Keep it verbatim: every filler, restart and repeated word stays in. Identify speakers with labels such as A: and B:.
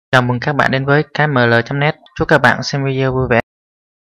A: Chào mừng các bạn đến với cái em lờ chấm net. Chúc các bạn xem video vui vẻ.